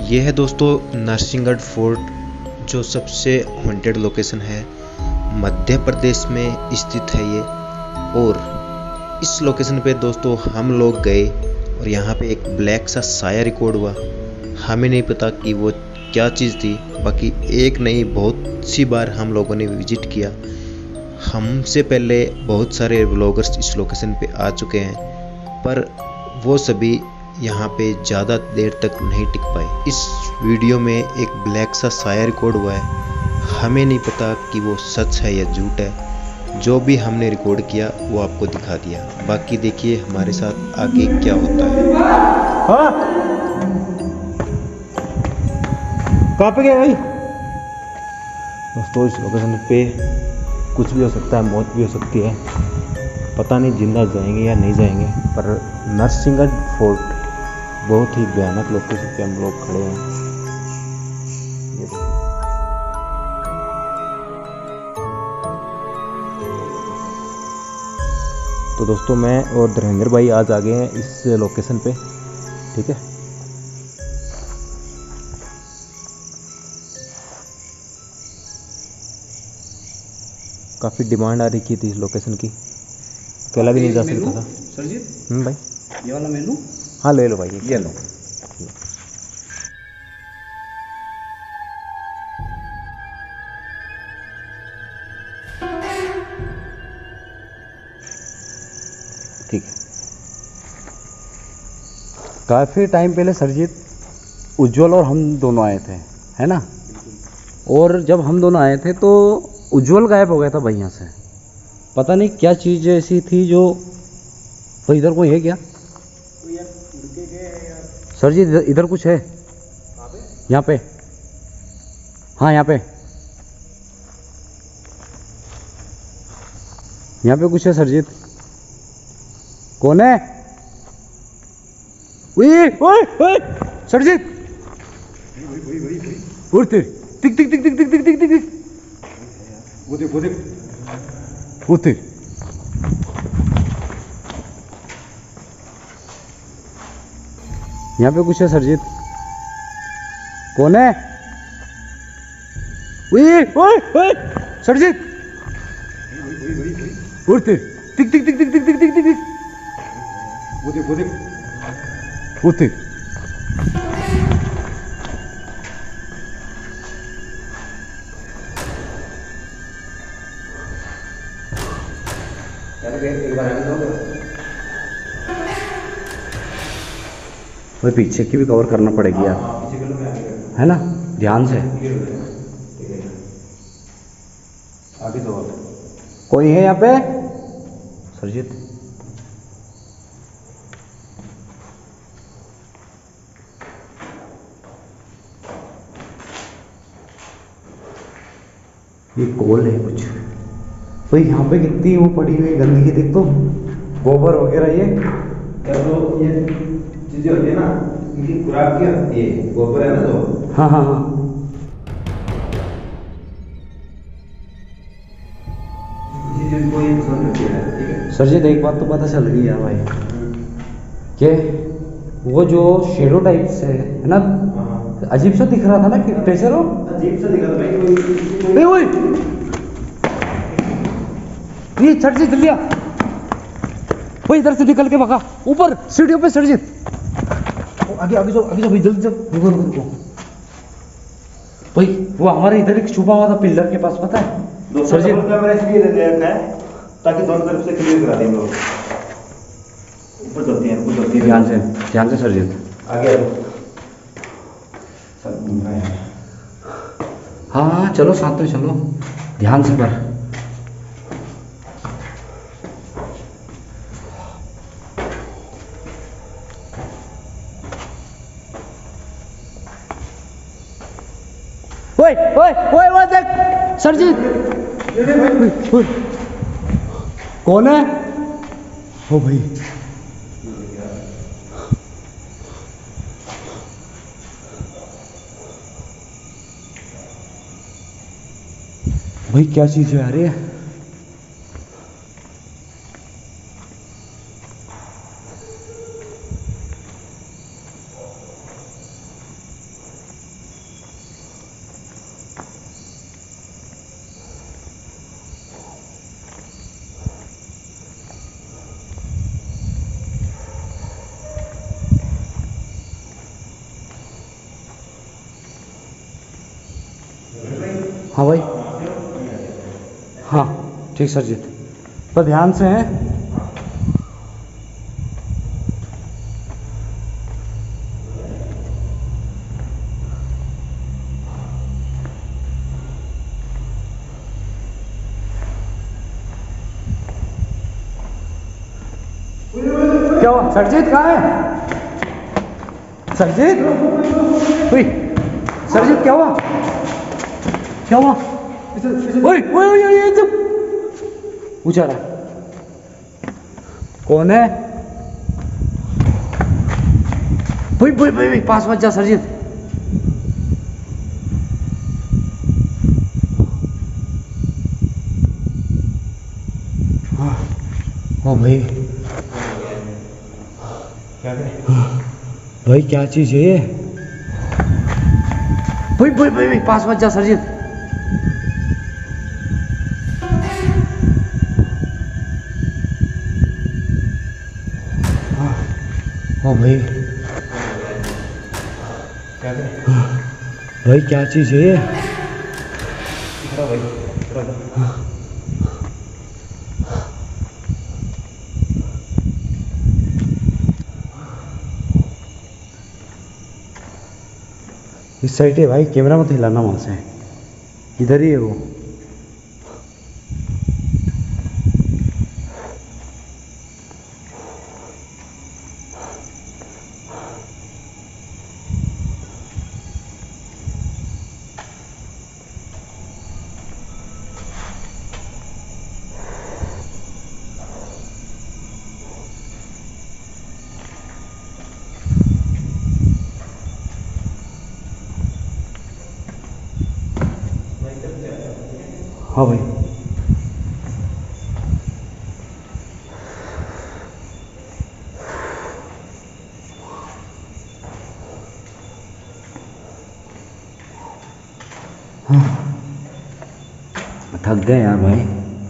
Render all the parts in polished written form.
ये है दोस्तों नरसिंहगढ़ फोर्ट, जो सबसे हॉन्टेड लोकेशन है। मध्य प्रदेश में स्थित है ये। और इस लोकेशन पे दोस्तों हम लोग गए और यहाँ पे एक ब्लैक सा साया रिकॉर्ड हुआ। हमें नहीं पता कि वो क्या चीज़ थी। बाकी एक नहीं, बहुत सी बार हम लोगों ने विजिट किया। हमसे पहले बहुत सारे व्लॉगर्स इस लोकेशन पे आ चुके हैं, पर वो सभी यहाँ पे ज़्यादा देर तक नहीं टिक पाए। इस वीडियो में एक ब्लैक सा साया रिकॉर्ड हुआ है। हमें नहीं पता कि वो सच है या झूठ है। जो भी हमने रिकॉर्ड किया वो आपको दिखा दिया। बाकी देखिए हमारे साथ आगे क्या होता है। हाँ? कहाँ पे गए भाई? दोस्तों इस लोकेशन पे कुछ भी हो सकता है, मौत भी हो सकती है। पता नहीं जिंदा जाएंगे या नहीं जाएंगे। पर नरसिंहगढ़ फोर्ट बहुत ही भयानक लोकेशन पे हम लोग खड़े हैं। ये देखिए। तो दोस्तों मैं और धर्मेंद्र भाई आज आ गए हैं इस लोकेशन पे, ठीक है। काफ़ी डिमांड आ रही थी इस लोकेशन की, अकेला भी नहीं जा सकता था। सरजीत भाई, ये वाला मेनू हाँ ले लो भाई, ये लो। ठीक है। काफ़ी टाइम पहले सरजीत, उज्जवल और हम दोनों आए थे, है ना। और जब हम दोनों आए थे तो उज्जवल गायब हो गया था भाई यहाँ से। पता नहीं क्या चीज़ ऐसी थी जो भाई। इधर कोई है क्या सरजीत? इधर कुछ है यहाँ पे? हाँ यहाँ पे कुछ है सरजीत। कौन है? ओए ओए ओए सरजीत, उड़ते टिक टिक टिक टिक टिक टिक टिक टिक। वो देख उड़ते। यहाँ पे कुछ है सरजीत। कौन है? ओए ओए ओए सरजीत, उड़ते टिक टिक टिक टिक टिक टिक टिक टिक। वो देख उड़ते। एक बार भाई पीछे की भी कवर करना पड़ेगी यार, है ना। ध्यान से। आगे तो कोई है यहाँ पे सरजीत? ये कॉल है कुछ भाई। यहाँ पे कितनी वो पड़ी हुई गंदगी देख तो, गोबर वगैरह। ये तो ये चीजें होती है ना, इनकी खुराक क्या होती है? गोबर है ना। तो हाँ हाँ हाँ। को ये पसंद होती है, ठीक है। सरजीत एक बात तो पता चल गई है भाई, कि वो जो शेडो टाइप से है ना, अजीब सा दिख रहा था ना। कि कैसे रो अजीब सा दिखा था भाई। ओए ये सरजीत लिया भाई, इधर से निकल के भगा ऊपर सीढ़ियों पे सरजीत। आगे आगे जाओ भाई, जल्दी जाओ। रुको भाई, वो हमारे इधर एक छुपा हुआ था पिलर के पास, पता है सरजीत। कैमरा इसलिए दे रखा है ताकि दोनों तरफ से क्लियर करा दें हम लोग। ऊपर चलते हैं, ऊपर चलते हैं। ध्यान से सरजीत। आगे आ जाओ। सब घूम रहे हैं। हाँ चलो साथ में चलो, ध्यान से पर। ओए ओए ओए ओए देख सरजीत। कौन है? ओ भाई भाई क्या चीज है यार ये? हाँ भाई, हाँ ठीक सरजीत, पर ध्यान से हैं। क्या हुआ सरजीत, कहाँ है सरजीत? ओए सरजीत, क्या हुआ, क्या हुआ? ओए ओए ओए, चुप, पूछा रहा कौन है? भाई भाई भाई, पास मत जा सरजीत। हाँ भाई, भाई क्या चीज है ये? भाई भाई भाई, पास मत जा सरजीत। हाँ भाई, भाई क्या चीज है ये? इस साइड है भाई, कैमरा मत हिलाना वहां से, इधर ही है वो। हाँ भाई, हाँ थक गए यार भाई,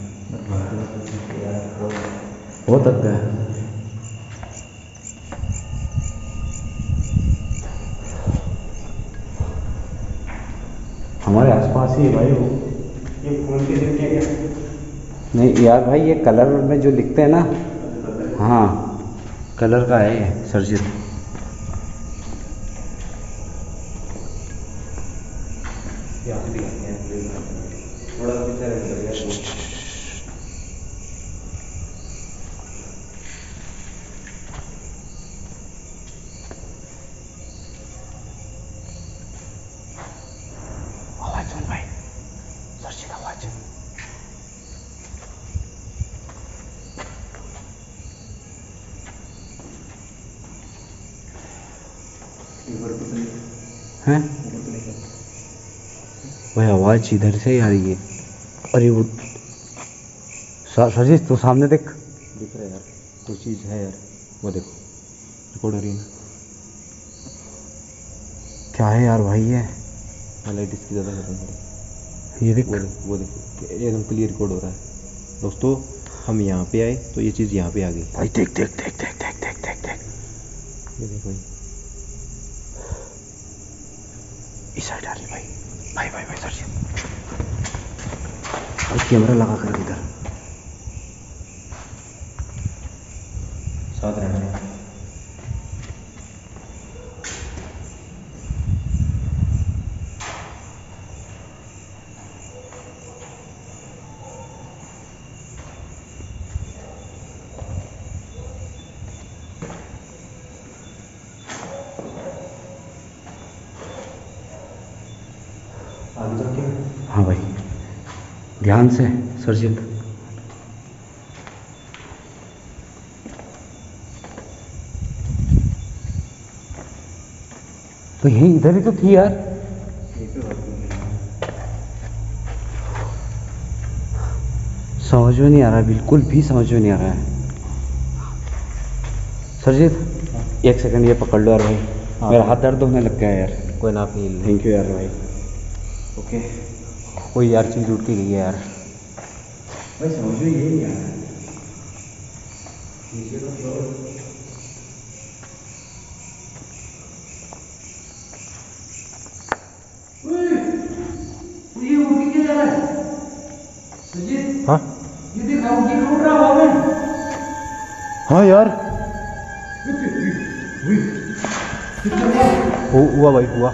बहुत थक गए। हमारे आसपास ही है भाई वो। ये फोन के लिए क्या? नहीं यार भाई, ये कलर में जो लिखते हैं ना, हाँ कलर का है ये सरजीत। थोड़ा पीछे रह गया। आवाज सुन भाई, सरजीत आवाज। हैं? भाई आवाज इधर से ही आ रही है। अरे वो सरजीत, तो सामने देख, दिख रहा है यार, कुछ चीज़ है यार, वो देखो रिकॉर्ड हो रही है ना। क्या है यार भाई ये? हाईलाइट इसकी ज़्यादा कर रही है। ये देख, वो देखो एकदम क्लियर रिकॉर्ड हो रहा है। दोस्तों हम यहाँ पे आए तो ये चीज़ यहाँ पे आ गई। भाई देख देख देख देख देख देख देख देख, ये देखो इस साइड आ रही भाई। भाई भाई भाई सरजीत, भाई कैमरा लगा कर इधर। साथ रहना है। आगे चल के हाँ भाई, ध्यान से सरजीत। तो यही इधर ही तो थी यार। समझ में नहीं आ रहा है, बिल्कुल भी समझ में नहीं आ रहा है। सरजीत एक सेकंड ये पकड़ लो यार भाई, मेरा हाथ दर्द होने लग गया यार। कोई ना, आप नहीं। थैंक यू यार भाई। ओके, कोई यार चीज़ उठ के गई है यार। भाई समझ में यही नहीं आ रहा है। ये उठ गया। हाँ यार हुआ भाई हुआ।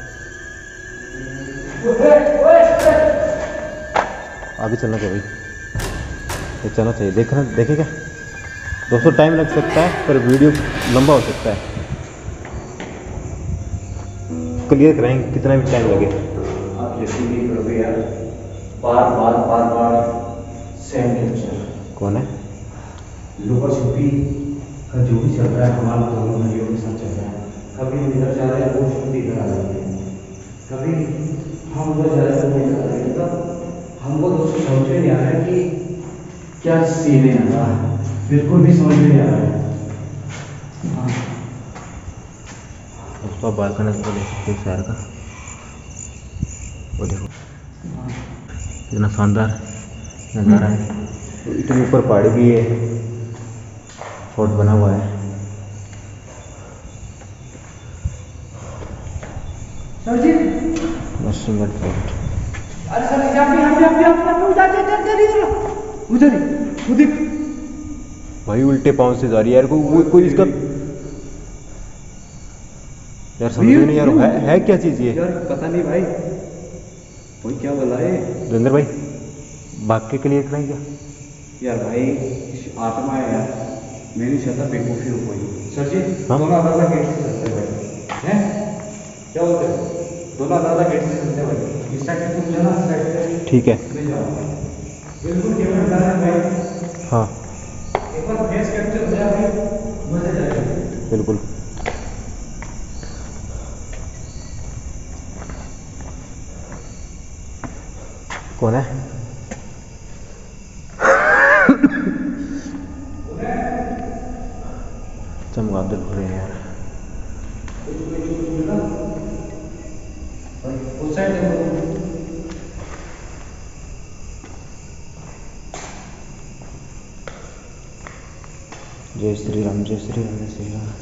आगे चलना चाहिए भाई, ये चलना चाहिए। देखे क्या दोस्तों, टाइम लग सकता है पर वीडियो लंबा हो सकता है। क्लियर कराएंगे कितना भी टाइम लगे। आप जैसे भी करोगे यार, बार सेम टेंशन। कौन है? लुका छुपी का जो भी चल रहा है हमारे दोनों भाइयों के साथ चल रहा है। कभी हम इधर जा रहे हैं वो छुट्टी इधर आ जाते हैं, कभी हम उधर जा रहे हैं वो इधर आ रहे हैं। मतलब हमको दोस्तों समझ में नहीं आ रहा है कि क्या सीन है यहाँ, बिल्कुल भी समझ में नहीं आ रहा है। दोस्तों आप बात करना तो देख सकते हो शहर का, वो देखो कितना शानदार नज़ारा है। तो इतने ऊपर पहाड़ी भी है, फोर्ट बना हुआ है। Sir ji Narsinghgarh fort. अरे सर उधर भाई उल्टे पाँव से जा रही है यार, कोई इसका यार समझ में नहीं यार, है क्या चीज़ ये यार? पता नहीं भाई, कोई क्या बोला है जोगिंदर भाई, भाग के क्लियर कराएंगे क्या? यार भाई आत्मा है यार, मैं नहीं चाहता बेवकूफ़ी हो कोई। सर जी हाँ? दोनों आधा गेट से चलते भाई हैं, क्या बोलते हैं? दोनों आधा गेट से चलते भाई, इस साइड से तुम जाना, इस साइड से ठीक है। ले जाओ। बिल्कुल केवल डर है भाई। हाँ एक बार फेस कैप्चर हो जाए भाई, मजा जाएगा। बिल्कुल। कौन है? चमगादड़ हो रहे हैं यार। उस साइड देखो। जय श्री राम, जय श्री राम, जय श्री राम।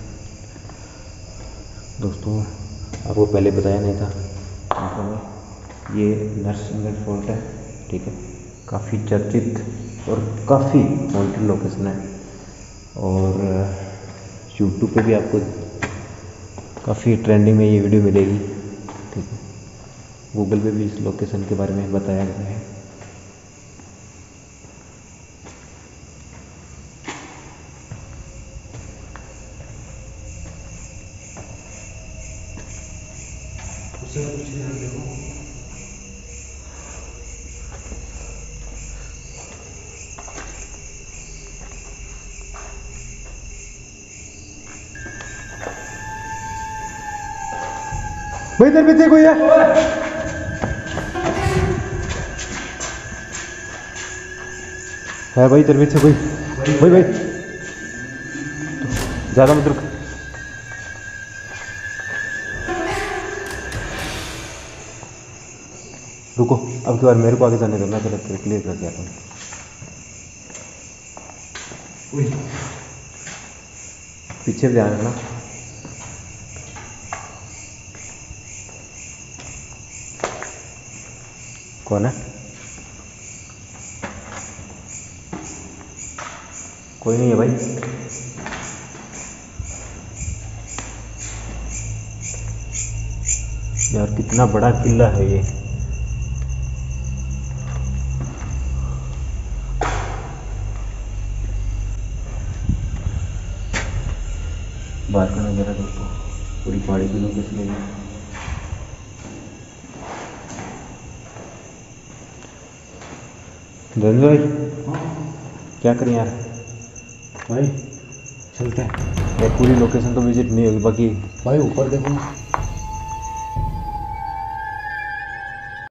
दोस्तों आपको पहले बताया नहीं था, ये नरसिंहगढ़ फोर्ट है, ठीक है। काफ़ी चर्चित और काफ़ी हॉन्टेड लोकेशन है, और यूट्यूब पे भी आपको काफ़ी ट्रेंडिंग में ये वीडियो मिलेगी, ठीक है। गूगल पे भी इस लोकेशन के बारे में बताया गया है। भाई इधर पीछे कोई है? है भाई इधर पीछे कोई? भाई ज़्यादा मत रुक। रुको, अब की बार मेरे को आगे जाने दो, मैं पहले क्लियर कर दिया था। पीछे भी ध्यान रखना। कौन है? कोई नहीं है भाई। यार कितना बड़ा किला है ये। बाहर का नज़ारा दोस्तों, पूरी पहाड़ी की लोकेशन है। धनंजय भाई क्या करें यार? भाई चलते हैं यार पूरी लोकेशन तो विजिट नहीं होगी, बाकी भाई ऊपर देखो।